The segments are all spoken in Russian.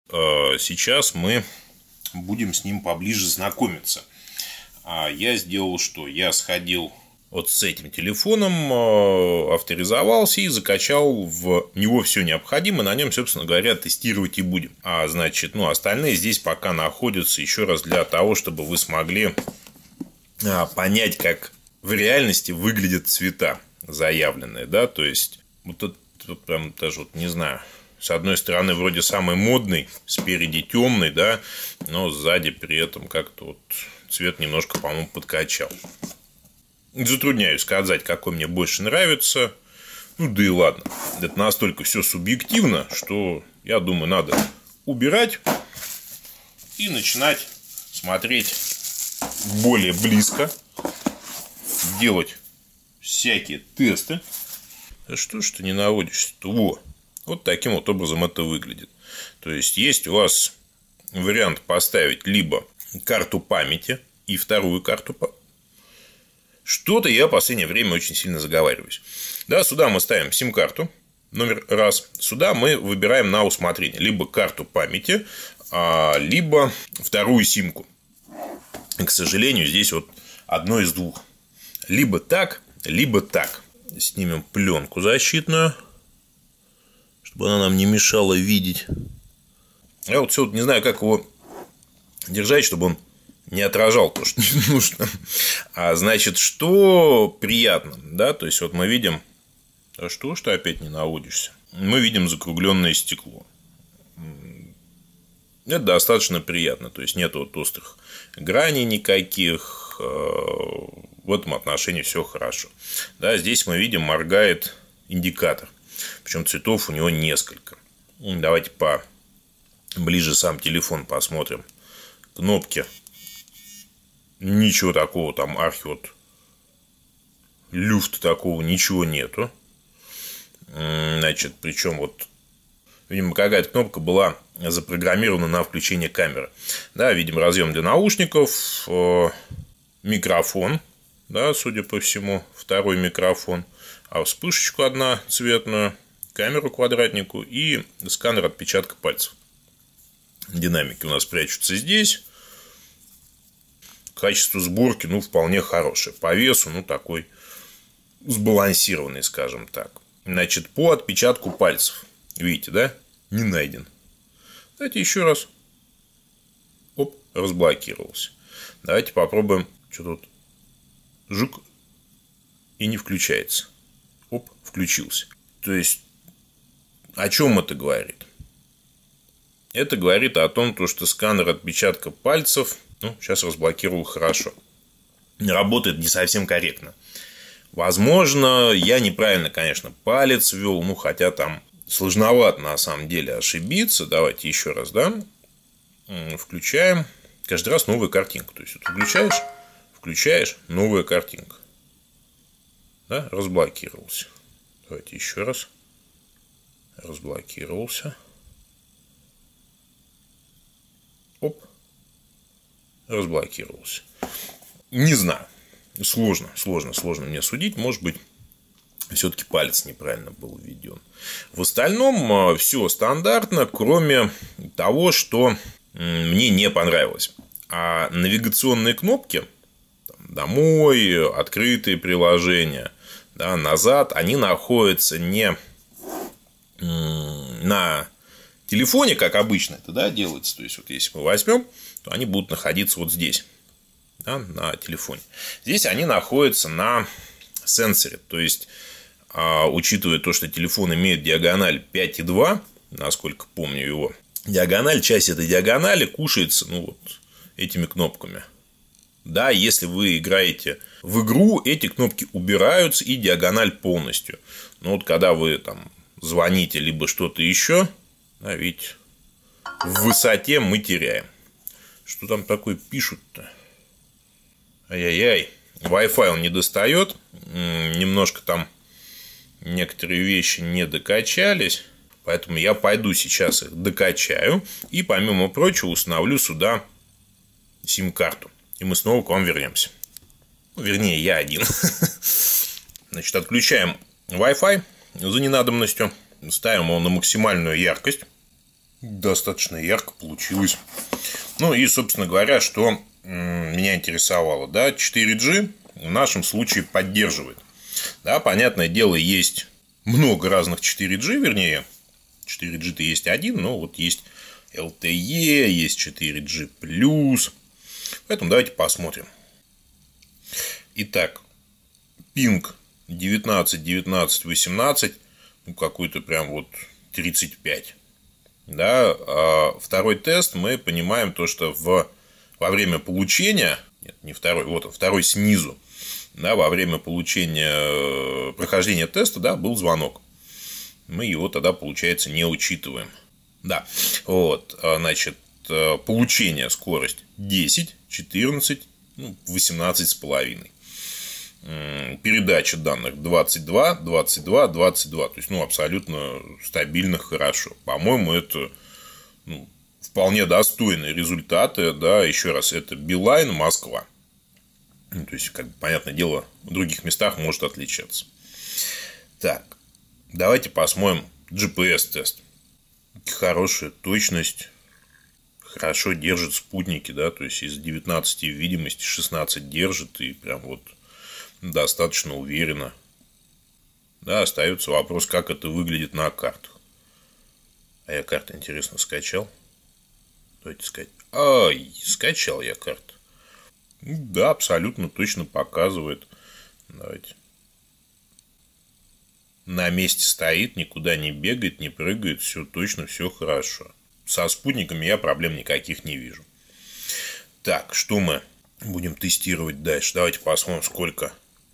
Сейчас мы будем с ним поближе знакомиться. Я сделал что? Я сходил вот с этим телефоном, авторизовался и закачал в него все необходимое. На нем, собственно говоря, тестировать и будем. Значит, остальные здесь пока находятся еще раз для того, чтобы вы смогли понять, как в реальности выглядят цвета заявленные, да, то есть вот тут прям даже не знаю, с одной стороны вроде самый модный, спереди темный, да, но сзади при этом как-то цвет немножко, по-моему, подкачал. Затрудняюсь сказать, какой мне больше нравится. Да и ладно. Это настолько все субъективно, что, я думаю, надо убирать и начинать смотреть более близко, делать всякие тесты. Что ж ты не наводишься-то? Вот таким вот образом это выглядит. То есть у вас вариант поставить либо карту памяти и вторую карту памяти. Что-то я в последнее время очень сильно заговариваюсь. Да, сюда мы ставим сим-карту, номер раз. Сюда мы выбираем на усмотрение либо карту памяти, либо вторую симку. К сожалению, здесь одно из двух. Либо так, либо так. Снимем пленку защитную, чтобы она нам не мешала видеть. Я все не знаю, как его держать, чтобы он не отражал то, что не нужно. Значит, что приятно, да, то есть мы видим, что ты опять не наводишься? Мы видим закругленное стекло. Это достаточно приятно, то есть нет острых граней никаких. В этом отношении все хорошо. Да, здесь мы видим, моргает индикатор. Причем цветов у него несколько. Давайте поближе сам телефон посмотрим. Кнопки. Ничего такого там люфта такого ничего нету. Значит, причем видимо, какая-то кнопка была запрограммирована на включение камеры. Да, видим разъем для наушников, микрофон, да, судя по всему, второй микрофон, вспышечку одноцветную, камеру квадратнику и сканер отпечатка пальцев. Динамики у нас прячутся здесь. Качество сборки, вполне хорошее. По весу, такой сбалансированный, скажем так. Значит, по отпечатку пальцев. Видите, да? Не найден. Давайте еще раз. Разблокировался. Давайте попробуем. Что тут? Жук. И не включается. Включился. То есть, о чем это говорит? Это говорит о том, что сканер отпечатка пальцев, сейчас разблокировал хорошо, работает не совсем корректно. Возможно, я неправильно, конечно, палец ввел, хотя там сложновато на самом деле ошибиться. Давайте еще раз, да, включаем. Каждый раз новая картинка. То есть, включаешь, новая картинка. Да, разблокировался. Давайте еще раз. Разблокировался. Разблокировался. Не знаю. Сложно мне судить. Может быть, все-таки палец неправильно был введен. В остальном все стандартно, кроме того, что мне не понравилось. А навигационные кнопки, домой, открытые приложения, да, назад, они находятся не на телефоне, как обычно это, да, делается. То есть, если мы возьмем, то они будут находиться здесь, да, на телефоне. Здесь они находятся на сенсоре. То есть, учитывая то, что телефон имеет диагональ 5,2, насколько помню его, часть этой диагонали кушается этими кнопками. Да, если вы играете в игру, эти кнопки убираются и диагональ полностью. Но когда вы звоните либо что-то еще, да, видите, в высоте мы теряем. Что там такое пишут-то? Ай-яй-яй. Wi-Fi он не достает. Немножко там некоторые вещи не докачались. Поэтому я пойду сейчас их докачаю. И, помимо прочего, установлю сюда сим-карту. И мы снова к вам вернемся. Вернее, я один. Значит, отключаем Wi-Fi за ненадобностью. Ставим его на максимальную яркость. достаточно ярко получилось. Ну и, собственно говоря, что меня интересовало, да, 4G в нашем случае поддерживает. Да, понятное дело, есть много разных 4G, вернее, 4G-то есть один, но вот есть LTE, есть 4G+. Поэтому давайте посмотрим. Итак, пинг 19, 19, 18, ну какой-то прям вот 35. Да, а второй тест мы понимаем то, что во время получения, нет, не второй, вот он, второй снизу, да, во время получения, прохождения теста, да, был звонок. Мы его тогда, получается, не учитываем. Да, вот, значит, получение скорость 10, 14, 18,5. Передача данных 22, 22, 22. То есть, абсолютно стабильно, хорошо. По-моему, это вполне достойные результаты. Да, еще раз, это Билайн, Москва. То есть, понятное дело, в других местах может отличаться. Так, давайте посмотрим GPS-тест. Хорошая точность. Хорошо держит спутники, да, то есть из 19 видимости 16 держит, и прям вот достаточно уверенно. Да, остается вопрос, как это выглядит на картах. А я карты, интересно, скачал. Давайте сказать. Скачал я карту. Да, абсолютно точно показывает. Давайте. На месте стоит, никуда не бегает, не прыгает, все точно, все хорошо. Со спутниками я проблем никаких не вижу. Так, что мы будем тестировать дальше? Давайте посмотрим, сколько.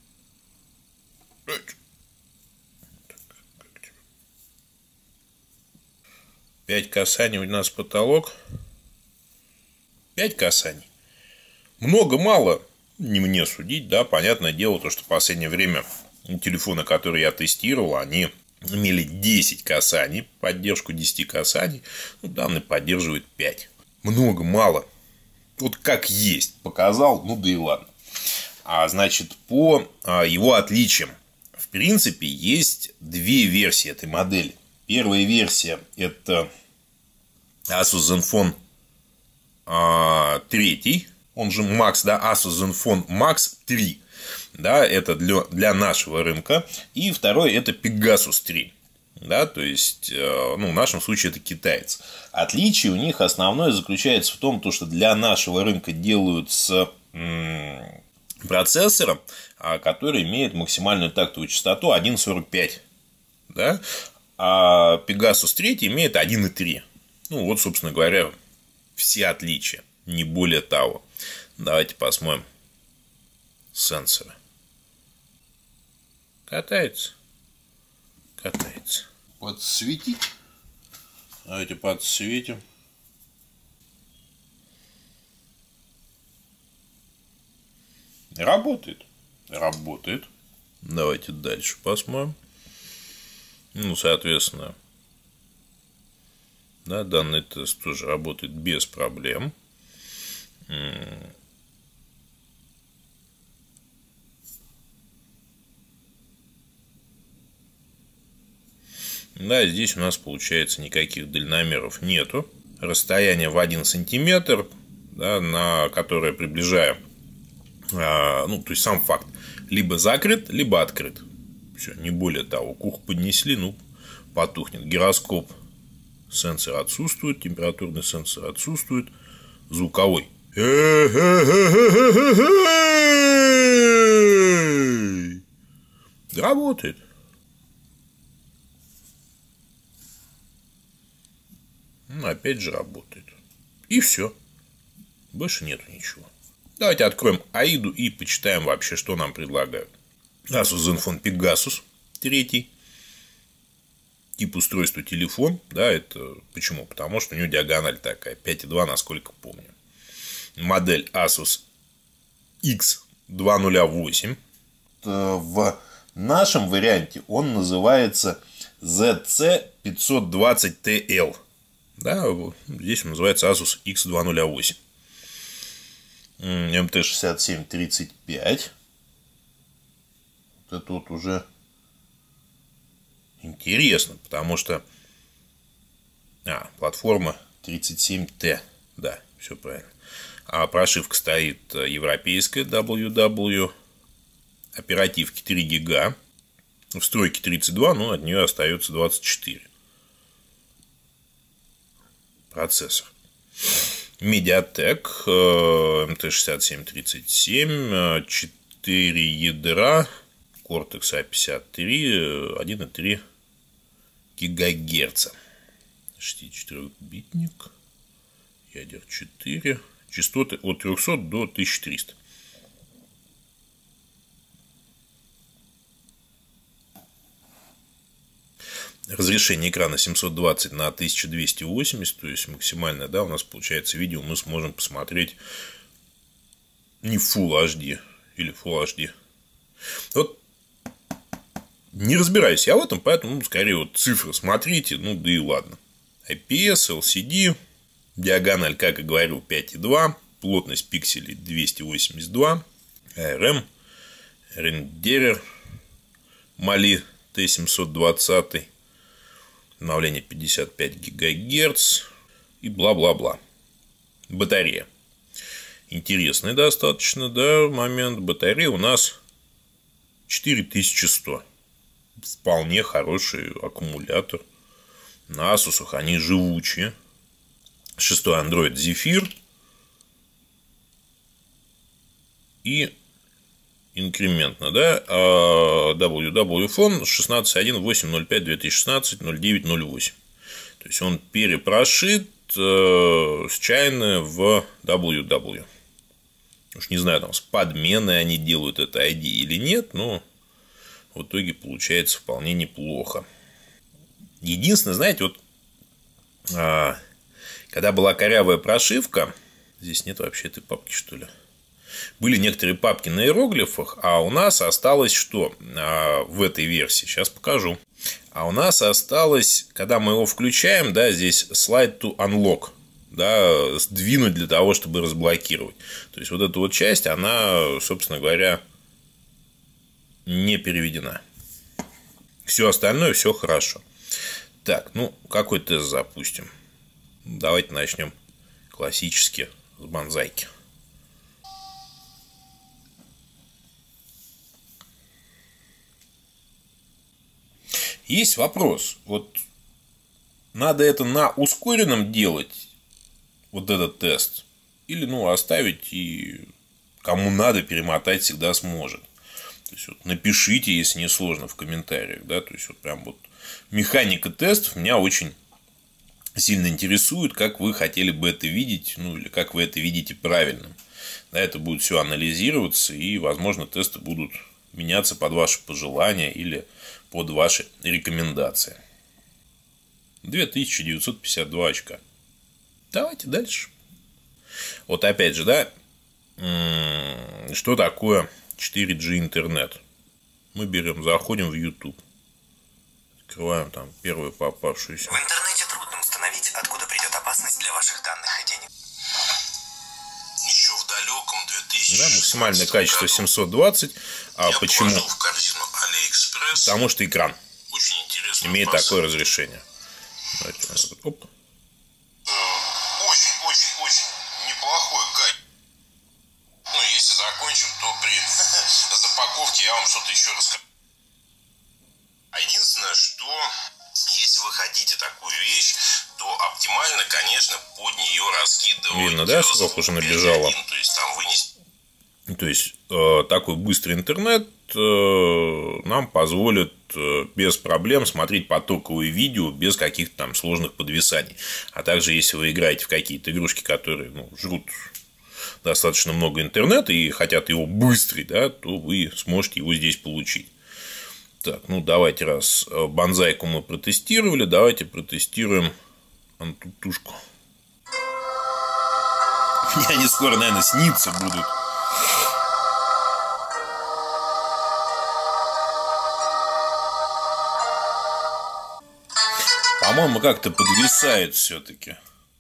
5 касаний у нас потолок. 5 касаний. Много-мало, не мне судить, да, понятное дело, то, что в последнее время телефоны, которые я тестировал, они имели 10 касаний, поддержку 10 касаний, данный поддерживает 5. Много-мало. Вот как есть, показал, да и ладно. Значит, по его отличиям, в принципе, есть две версии этой модели. Первая версия – это Asus Zenfone 3, он же Max, да, Asus Zenfone Max 3. Да, это для нашего рынка. И второй – это Pegasus 3. Да, то есть, в нашем случае это китаец. Отличие у них основное заключается в том, что для нашего рынка делают с процессором, который имеет максимальную тактовую частоту 1.45. Да? А Pegasus 3 имеет 1.3. Вот, собственно говоря, все отличия. Не более того. Давайте посмотрим сенсоры. Катается. Подсветить. Давайте подсветим. Работает. Давайте дальше посмотрим. Соответственно, да, данный тест тоже работает без проблем. Да, здесь у нас, получается, никаких дальномеров нету. Расстояние в 1 сантиметр, да, на которое приближаем. То есть сам факт. Либо закрыт, либо открыт. Все, не более того. К уху поднесли, потухнет. Гироскоп, сенсор отсутствует. Температурный сенсор отсутствует. Звуковой. Работает. Опять же работает. И все. Больше нету ничего. Давайте откроем AIDA и почитаем вообще, что нам предлагают. Asus Zenfone Pegasus 3. Тип устройства телефон. Да, это почему? Потому что у него диагональ такая. 5,2, насколько помню. Модель Asus X208. В нашем варианте он называется ZC520TL. Да, здесь он называется Asus X208. MT6735. Вот это вот уже интересно, потому что Платформа 37T. Да, все правильно. А прошивка стоит европейская WW. Оперативки 3 гига. Встройки 32, но от нее остается 24. Процессор. Mediatek MT6737, 4 ядра, Cortex A53, 1,3 ГГц. 64-битник, ядер 4, частоты от 300 до 1300. Разрешение экрана 720 на 1280, то есть максимальное, да, у нас получается видео мы сможем посмотреть не в Full HD или Full HD. Вот не разбираюсь я в этом, поэтому скорее вот цифры смотрите, ну да и ладно. IPS, LCD, диагональ, как и говорил, 5,2, плотность пикселей 282, ARM, рендерер Mali T720, обновление 55 ГГц и бла-бла-бла. Батарея. Интересный достаточно, да, момент. Батарея у нас 4100. Вполне хороший аккумулятор. На Asus они живучие. 6 Android Zephyr. И инкрементно, да, WW Phone 16.1.8.05.2016.09.08. То есть он перепрошит случайно в WW. Уж не знаю, там с подменой они делают это ID или нет, но в итоге получается вполне неплохо. Единственное, знаете, вот когда была корявая прошивка, здесь нет вообще этой папки, что ли? Были некоторые папки на иероглифах, а у нас осталось что в этой версии? Сейчас покажу. А у нас осталось, когда мы его включаем, да, здесь slide to unlock, да, сдвинуть для того, чтобы разблокировать. То есть вот эта вот часть, она, собственно говоря, не переведена. Все остальное, все хорошо. Так, ну, какой тест запустим? Давайте начнем классически с бонзайки. Есть вопрос. Вот надо это на ускоренном делать, вот этот тест, или ну оставить, и кому надо перемотать всегда сможет. То есть вот напишите, если не сложно, в комментариях, да, то есть вот прям вот механика тестов меня очень сильно интересует, как вы хотели бы это видеть, ну или как вы это видите правильным. Да, это будет все анализироваться, и, возможно, тесты будут меняться под ваши пожелания или под ваши рекомендации. 2952 очка. Давайте дальше. Вот опять же, да, что такое 4G интернет? Мы берем, заходим в YouTube. Открываем там первую попавшуюся. В интернете трудно установить, откуда придет опасность для ваших данных и денег. Еще в далеком 2000. Да, максимальное качество 720. А я почему? в корзину AliExpress. Потому что экран очень интересно имеет такое разрешение. Давайте, оп. Очень неплохой качество. Ну, если закончим, то при запаковке я вам что-то еще расскажу. А единственное, что если вы хотите такую вещь, то оптимально, конечно, под нее раскидывать. Видно, да, сколько уже набежало. То есть там вынести. То есть такой быстрый интернет нам позволит без проблем смотреть потоковые видео без каких-то там сложных подвисаний. А также, если вы играете в какие-то игрушки, которые жрут достаточно много интернета и хотят его быстрый, да, то вы сможете его здесь получить. Так, ну давайте, раз бонзайку мы протестировали, давайте протестируем антутушку. Мне они скоро, наверное, сниться будут. По-моему, как-то подвисает все-таки.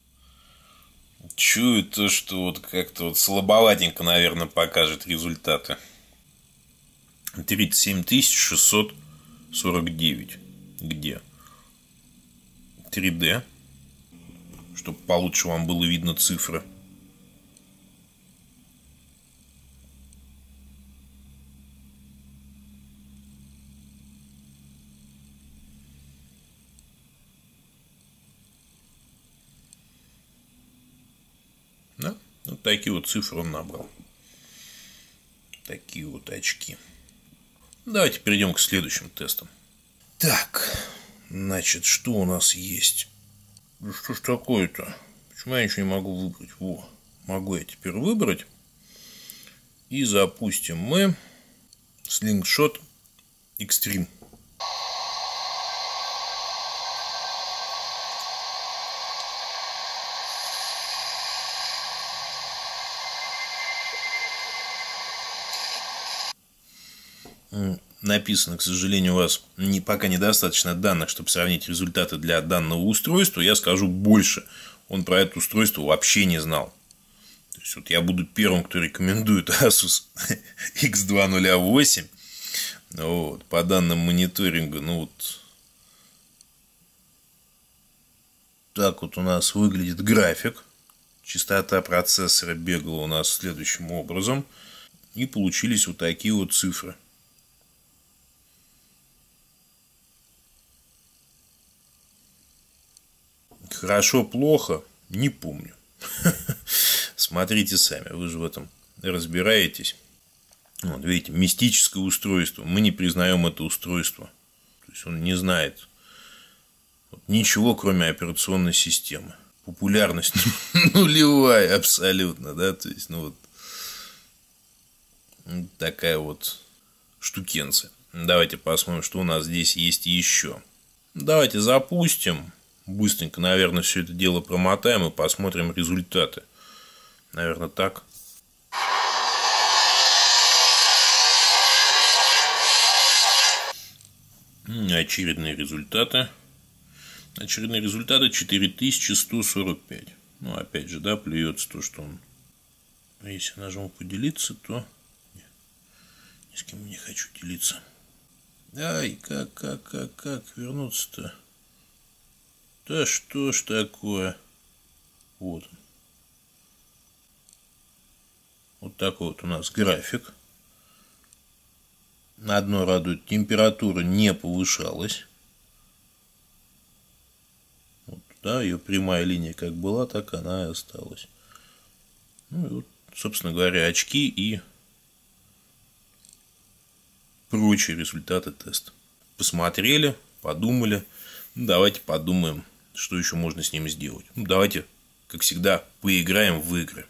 Чую то, что вот как-то вот слабоватенько, наверное, покажет результаты. 37 649. Где? 3D. чтобы получше вам было видно цифры. Да? Вот такие вот цифры он набрал. Такие вот очки. Давайте перейдем к следующим тестам. Так, значит, что у нас есть? Ну что ж такое-то? Почему я ничего не могу выбрать? Во, могу я теперь выбрать. И запустим мы Slingshot Extreme. Написано, к сожалению, у вас пока недостаточно данных, чтобы сравнить результаты для данного устройства. Я скажу больше. Он про это устройство вообще не знал. То есть, вот я буду первым, кто рекомендует Asus X208. Вот, по данным мониторинга, ну вот так вот у нас выглядит график. Частота процессора бегала у нас следующим образом. И получились вот такие вот цифры. Хорошо, плохо, не помню. Смотрите сами, вы же в этом разбираетесь. Вот, видите, мистическое устройство. Мы не признаем это устройство. То есть он не знает ничего, кроме операционной системы. Популярность нулевая абсолютно, да, то есть, ну вот такая вот штукенция. Давайте посмотрим, что у нас здесь есть еще. Давайте запустим. Быстренько, наверное, все это дело промотаем и посмотрим результаты. Наверное, так. Очередные результаты. Очередные результаты 4145. Ну, опять же, да, плюется то, что он... Если нажму поделиться, то... Нет, ни с кем не хочу делиться. Ай, как вернуться-то? Да что ж такое? Вот. Вот такой вот у нас график. На одно радует, температура не повышалась. Вот, да, ее прямая линия как была, так она и осталась. Ну и вот, собственно говоря, очки и прочие результаты теста. Посмотрели, подумали. Ну, давайте подумаем, что еще можно с ними сделать. Ну, давайте, как всегда, поиграем в игры.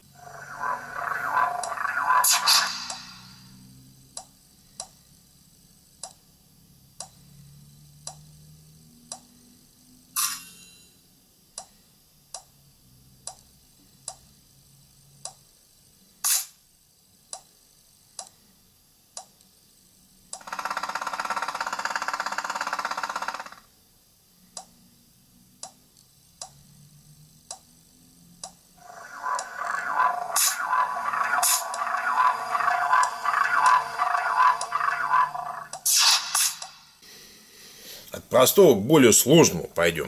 От простого к более сложному пойдем.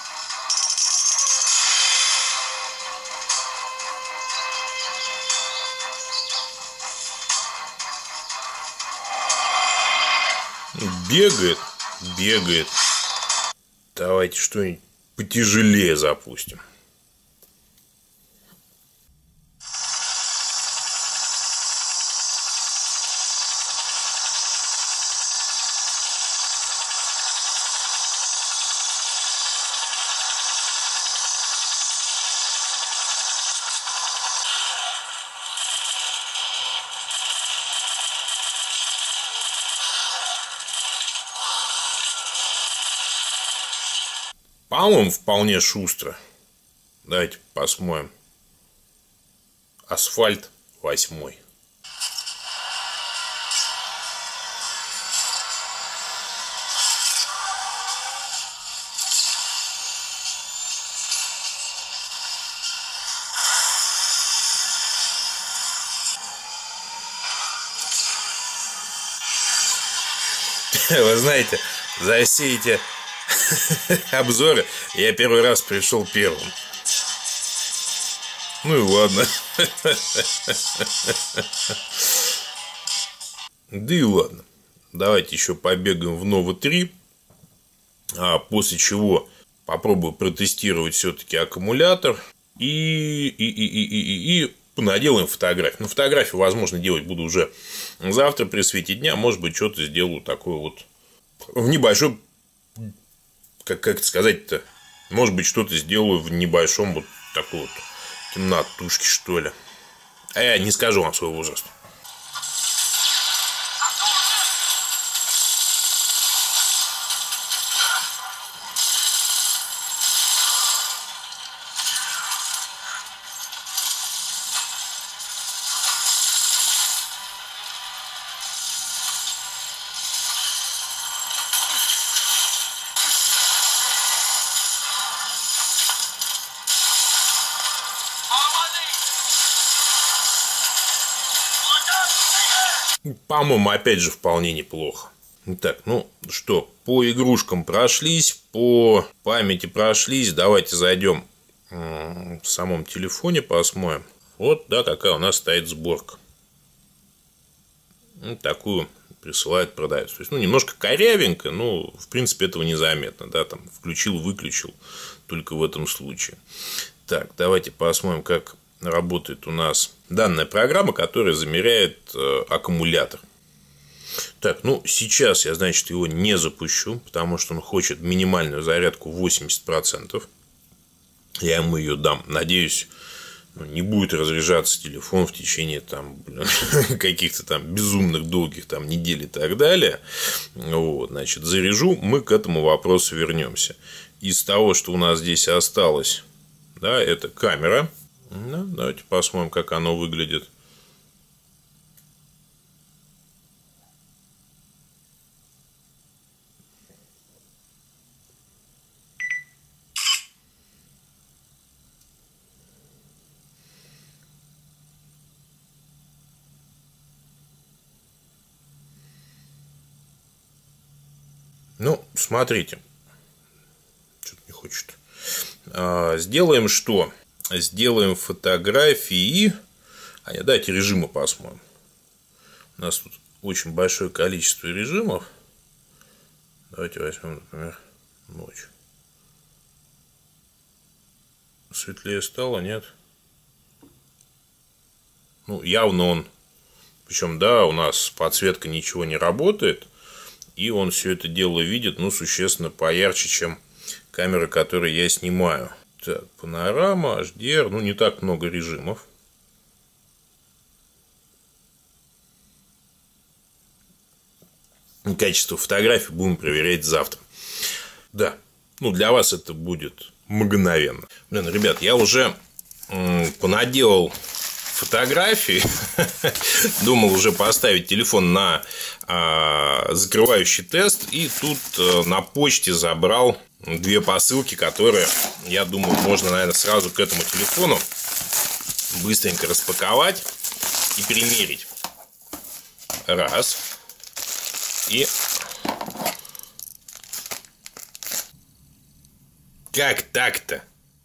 Бегает. Давайте что-нибудь потяжелее запустим. По-моему, вполне шустро. Давайте посмотрим. Асфальт 8. Вы знаете, за все эти обзоры я первый раз пришел первым. Ну и ладно. Да и ладно. Давайте еще побегаем в Nova 3. После чего попробую протестировать все-таки аккумулятор. И понаделаем фотографию. Но фотографию, возможно, делать буду уже завтра при свете дня. Может быть, что-то сделаю такое вот в небольшой... Как это сказать-то? Может быть, что-то сделаю в небольшом вот такой вот темнотушке, что ли. А я не скажу вам свой возраст. По-моему, опять же, вполне неплохо. Так, ну что, по игрушкам прошлись, по памяти прошлись. Давайте зайдем в самом телефоне, посмотрим. Вот, да, какая у нас стоит сборка. Ну, такую присылает продавец. То есть, ну, немножко корявенько, но, в принципе, этого незаметно. Да, там, включил-выключил только в этом случае. Так, давайте посмотрим, как работает у нас данная программа, которая замеряет аккумулятор. Так, ну, сейчас я, значит, его не запущу, потому что он хочет минимальную зарядку 80%. Я ему ее дам. Надеюсь, не будет разряжаться телефон в течение там, каких-то там безумных долгих там недель и так далее. Вот, значит, заряжу, мы к этому вопросу вернемся. Из того, что у нас здесь осталось, да, это камера. Да, давайте посмотрим, как оно выглядит. Ну, смотрите. Что-то не хочет. Сделаем что? Сделаем фотографии. Давайте режимы посмотрим. У нас тут очень большое количество режимов. Давайте возьмем, например, ночь. Светлее стало, нет? Ну, явно он... Причем, да, у нас подсветка ничего не работает. И он все это дело видит, ну, существенно поярче, чем камера, которой я снимаю. Так, панорама, HDR, ну, не так много режимов. Качество фотографий будем проверять завтра. Да, ну, для вас это будет мгновенно. Блин, ребят, я уже понаделал фотографии. Думал уже поставить телефон на закрывающий тест. И тут на почте забрал 2 посылки, которые, я думаю, можно, наверное, сразу к этому телефону быстренько распаковать и примерить. Раз. И... Как так-то?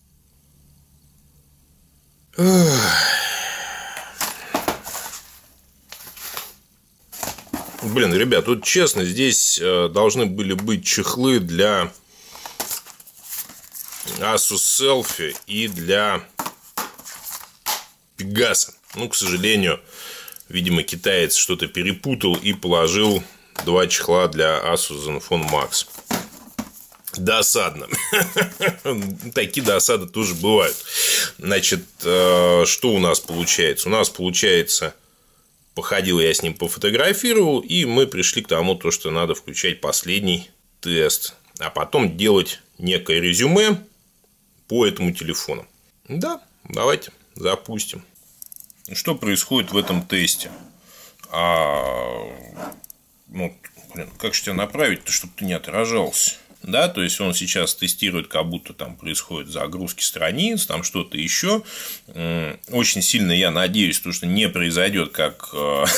Блин, ребят, вот честно, здесь должны были быть чехлы для Asus Selfie и для Pegaso. Ну, к сожалению, видимо, китаец что-то перепутал и положил 2 чехла для Asus Zenfone Max. Досадно. Такие досады тоже бывают. Значит, что у нас получается? У нас получается... Походил я с ним, пофотографировал, и мы пришли к тому, что надо включать последний тест, а потом делать некое резюме по этому телефону. Да, давайте запустим. Что происходит в этом тесте? Как же тебя направить-то, чтобы ты не отражался? Да, то есть он сейчас тестирует, как будто там происходит загрузки страниц, там что-то еще. Очень сильно я надеюсь, что не произойдет, как в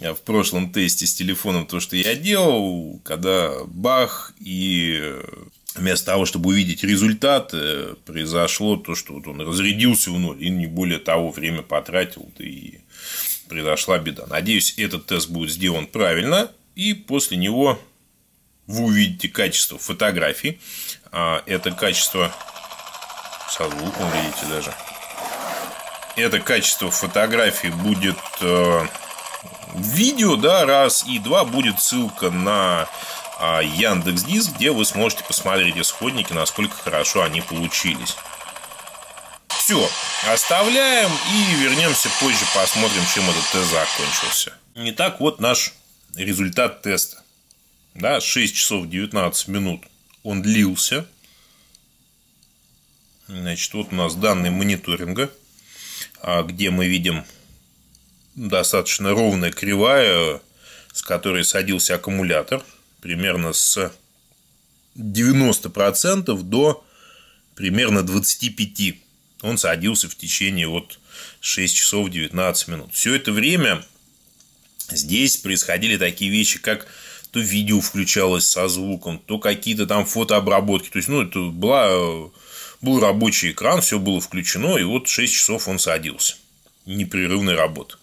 прошлом тесте с телефоном, то, что я делал, когда бах, и вместо того, чтобы увидеть результат, произошло то, что вот он разрядился в ноль и не более того время потратил, да и произошла беда. Надеюсь, этот тест будет сделан правильно, и после него вы увидите качество фотографий. Это качество со звуком, видите даже. Это качество фотографий будет видео, да, раз, и два, будет ссылка на Яндекс.Диск, где вы сможете посмотреть исходники, насколько хорошо они получились. Все, оставляем и вернемся позже, посмотрим, чем этот тест закончился. Итак, вот наш результат теста. Да, 6 часов 19 минут он длился. Значит, вот у нас данные мониторинга, где мы видим достаточно ровная кривая, с которой садился аккумулятор. Примерно с 90% до примерно 25%. Он садился в течение вот 6 часов 19 минут. Все это время здесь происходили такие вещи, как то видео включалось со звуком, то какие-то там фотообработки. То есть, это был рабочий экран, все было включено, и вот 6 часов он садился. Непрерывная работа.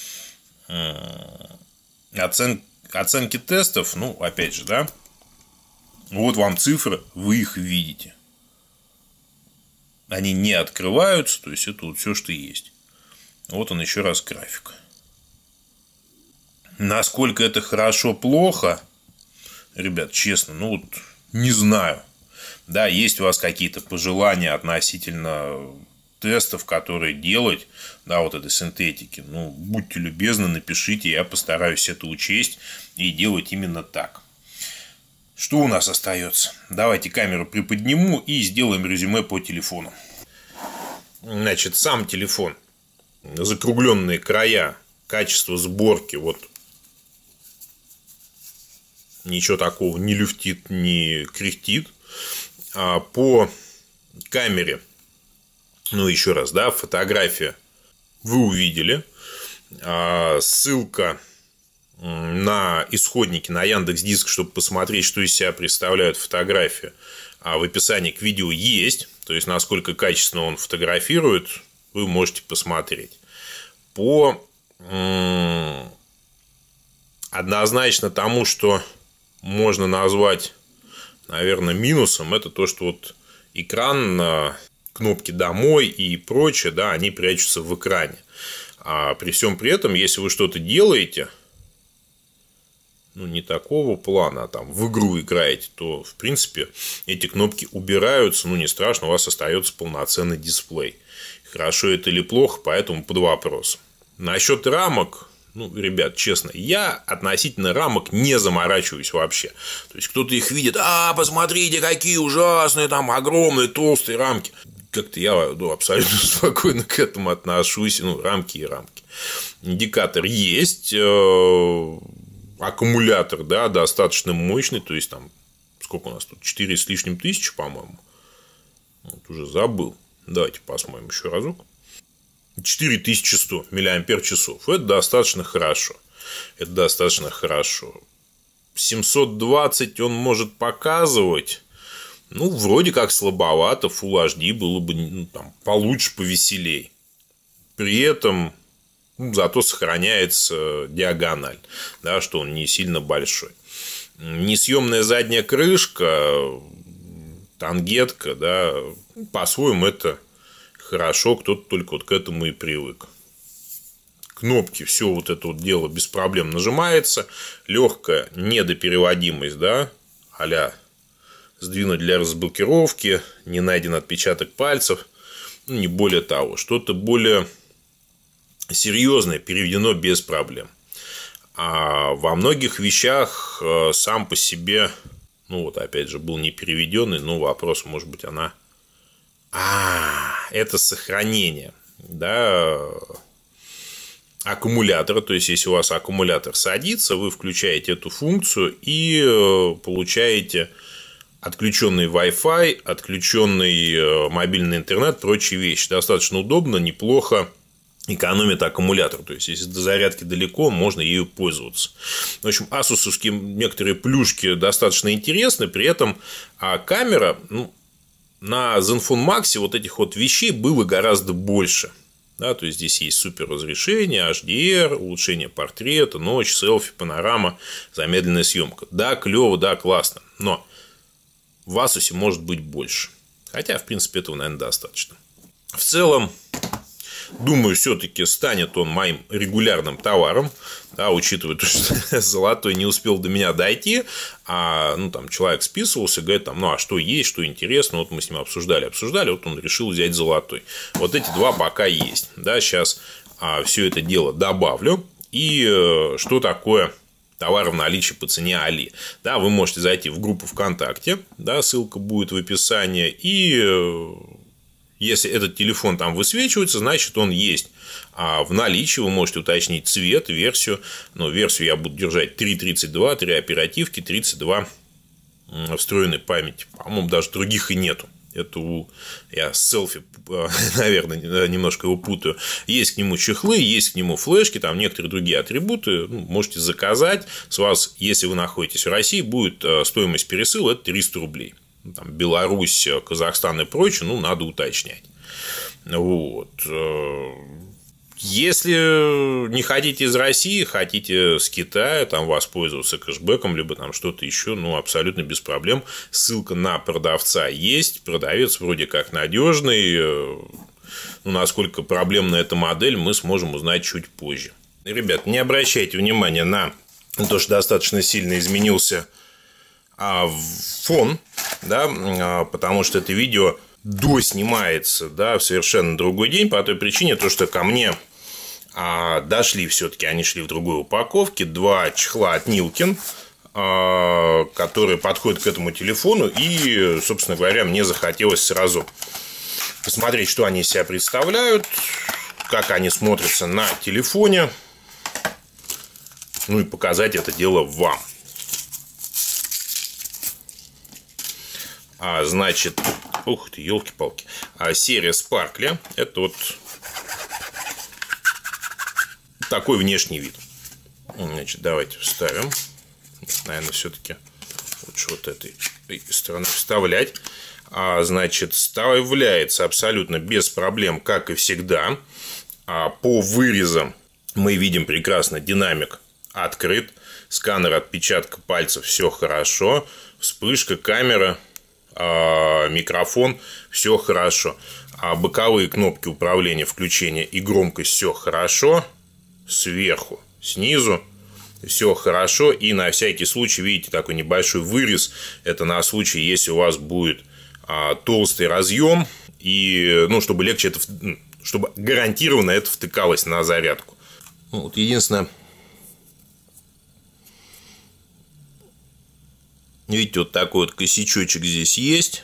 Оценки тестов, опять же, да. Вот вам цифры, вы их видите. Они не открываются, то есть это вот все, что есть. Вот он еще раз график. Насколько это хорошо, плохо, ребят, честно, не знаю. Да, есть у вас какие-то пожелания относительно тестов, которые делать, да, вот этой синтетики, будьте любезны, напишите, я постараюсь это учесть и делать именно так. Что у нас остается? Давайте камеру приподниму и сделаем резюме по телефону. Значит, сам телефон, закругленные края, качество сборки, вот ничего такого не люфтит, не кряхтит. По камере, еще раз, да, фотография вы увидели. Ссылка на исходники, на Яндекс.Диск, чтобы посмотреть, что из себя представляют фотографии, в описании к видео есть. То есть, насколько качественно он фотографирует, вы можете посмотреть. По однозначно тому, что можно назвать, наверное, минусом, это то, что вот экран, кнопки «Домой» и прочее, да, они прячутся в экране. А при всем при этом, если вы что-то делаете, не такого плана, а там в игру играете, то, в принципе, эти кнопки убираются, не страшно, у вас остается полноценный дисплей. Хорошо это или плохо, поэтому под вопрос. Насчет рамок, ребят, честно, я относительно рамок не заморачиваюсь вообще. То есть, кто-то их видит, посмотрите, какие ужасные, там, огромные, толстые рамки. Как-то я абсолютно спокойно к этому отношусь. Рамки и рамки. Индикатор есть. Аккумулятор, да, достаточно мощный. То есть, там, сколько у нас тут? 4 с лишним тысячи, по-моему. Вот уже забыл. Давайте посмотрим еще разок. 4100 мАч. Это достаточно хорошо. 720 он может показывать. Вроде как слабовато. Full HD было бы получше, повеселей. При этом зато сохраняется диагональ, да, что он не сильно большой. Несъемная задняя крышка, тангетка, да, по-своему это хорошо, кто-то только вот к этому и привык. Кнопки, все вот это вот дело без проблем нажимается. Легкая недопереводимость, да, а-ля сдвинуть для разблокировки, не найден отпечаток пальцев, не более того. Что-то более серьезное переведено без проблем. А во многих вещах сам по себе, опять же, был не переведенный, вопрос, может быть, она... это сохранение, да, аккумулятора. То есть, если у вас аккумулятор садится, вы включаете эту функцию и получаете отключенный Wi-Fi, отключенный мобильный интернет, прочие вещи. Достаточно удобно, неплохо. экономит аккумулятор. То есть, если до зарядки далеко, можно ею пользоваться. В общем, асусовские некоторые плюшки достаточно интересны. При этом камера, на Zenfone Max вот этих вот вещей было гораздо больше. Да, то есть, здесь есть супер разрешение, HDR, улучшение портрета, ночь, селфи, панорама, замедленная съемка. Да, клево, да, классно. Но в Asus может быть больше. Хотя, в принципе, этого, наверное, достаточно. В целом, думаю, все-таки станет он моим регулярным товаром, да, учитывая то, что золотой не успел до меня дойти, а там человек списывался, говорит, а что есть, что интересно, вот мы с ним обсуждали, вот он решил взять золотой. Вот эти два пока есть, да, сейчас все это дело добавлю, и что такое товар в наличии по цене Али. Да, вы можете зайти в группу ВКонтакте, да, ссылка будет в описании, и если этот телефон там высвечивается, значит, он есть в наличии. Вы можете уточнить цвет, версию. Но версию я буду держать 3.32, 3 оперативки, 32 встроенной памяти. По-моему, даже других и нету. Я селфи, наверное, немножко его путаю. Есть к нему чехлы, есть к нему флешки, там некоторые другие атрибуты. Можете заказать. С вас, если вы находитесь в России, будет стоимость пересыла, это 300 рублей. Там Беларусь, Казахстан и прочее, надо уточнять. Вот. Если не хотите из России, хотите с Китая, там воспользоваться кэшбэком, либо там что-то еще, абсолютно без проблем. Ссылка на продавца есть. Продавец вроде как надежный. Насколько проблемна эта модель, мы сможем узнать чуть позже. Ребят, не обращайте внимания на то, что достаточно сильно изменился фон, да, потому что это видео доснимается, да, в совершенно другой день, по той причине, что ко мне дошли все-таки, они шли в другой упаковке, 2 чехла от Nilkin, которые подходят к этому телефону, и, собственно говоря, мне захотелось сразу посмотреть, что они из себя представляют, как они смотрятся на телефоне, и показать это дело вам. Значит, ух ты, елки-палки. Серия Sparkly. Это вот такой внешний вид. Значит, давайте вставим. Наверное, все-таки лучше вот этой стороны вставлять. Значит, вставляется абсолютно без проблем, как и всегда. По вырезам мы видим прекрасно, динамик открыт. Сканер отпечатка пальцев, все хорошо. Вспышка, камера, микрофон, все хорошо. Боковые кнопки управления, включения и громкость, все хорошо. Сверху, снизу все хорошо. И на всякий случай, видите, такой небольшой вырез. Это на случай, если у вас будет толстый разъем. И, чтобы легче это, чтобы гарантированно это втыкалось на зарядку. Вот единственное, видите, вот такой вот косячочек здесь есть.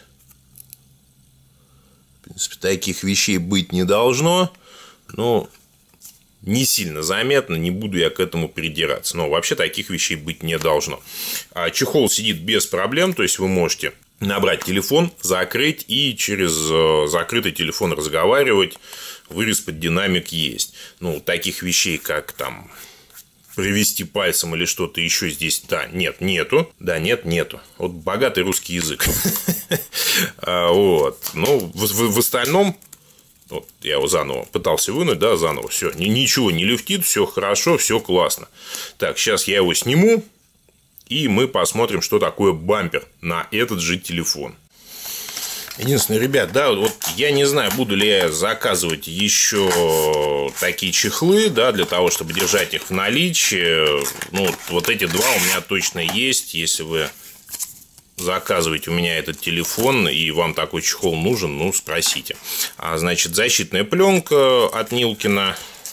В принципе, таких вещей быть не должно. Но не сильно заметно, не буду я к этому придираться. Но вообще таких вещей быть не должно. Чехол сидит без проблем. То есть вы можете набрать телефон, закрыть и через закрытый телефон разговаривать. Вырез под динамик есть. Таких вещей, как там привести пальцем или что-то еще здесь, нету. Да, нету. Вот богатый русский язык. Вот. В остальном, вот я его заново пытался вынуть, да, заново. Все, ничего не люфтит, все хорошо, все классно. Так, сейчас я его сниму, и мы посмотрим, что такое бампер на этот же телефон. Единственное, ребят, да, вот я не знаю, буду ли я заказывать еще такие чехлы, да, для того, чтобы держать их в наличии. Вот эти два у меня точно есть. Если вы заказываете у меня этот телефон и вам такой чехол нужен, спросите. Значит, защитная пленка от Nilkin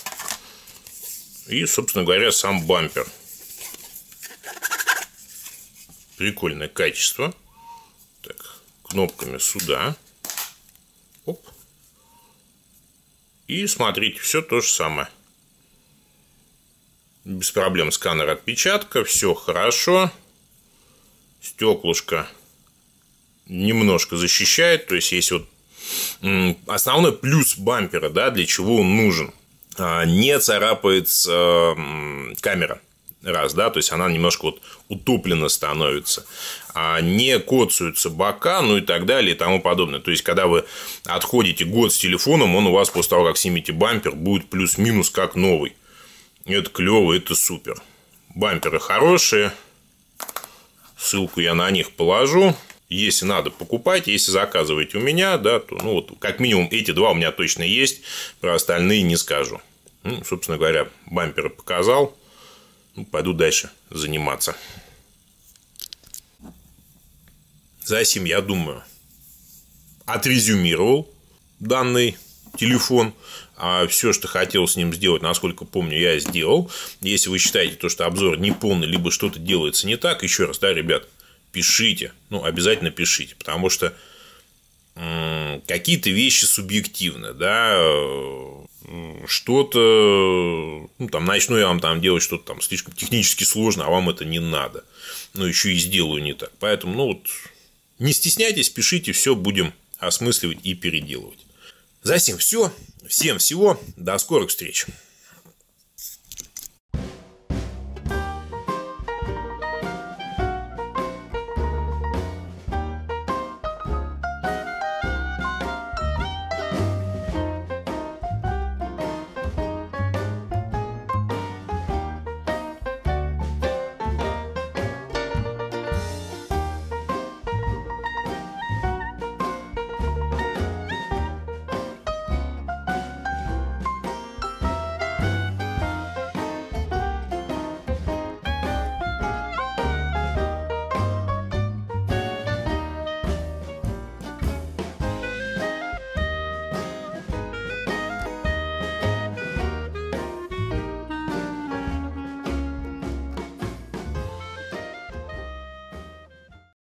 и, собственно говоря, сам бампер. Прикольное качество. Так, кнопками сюда. Оп. И смотрите, все то же самое. Без проблем сканер отпечатка, все хорошо. Стеклышко немножко защищает. То есть, есть вот основной плюс бампера, да, для чего он нужен. не царапается камера. Раз, да, то есть она немножко вот утоплена становится, не коцаются бока, ну и так далее и тому подобное. То есть, когда вы отходите год с телефоном, он у вас после того, как снимете бампер, будет плюс-минус как новый. Это клево, это супер. Бамперы хорошие, ссылку я на них положу. Если надо, покупайте, если заказываете у меня, да, то, ну, вот, как минимум эти два у меня точно есть, про остальные не скажу. Ну, собственно говоря, бамперы показал. Пойду дальше заниматься. Засим, я думаю, отрезюмировал данный телефон. А все, что хотел с ним сделать, насколько помню, я сделал. Если вы считаете, то, что обзор не полный, либо что-то делается не так, еще раз, да, ребят, пишите. Ну, обязательно пишите, потому что какие-то вещи субъективны, да, что-то, ну, там, начну я вам там делать что-то там слишком технически сложно, а вам это не надо. Ну, еще и сделаю не так. Поэтому, ну, вот, не стесняйтесь, пишите, все будем осмысливать и переделывать. Засим все. Всем всего. До скорых встреч.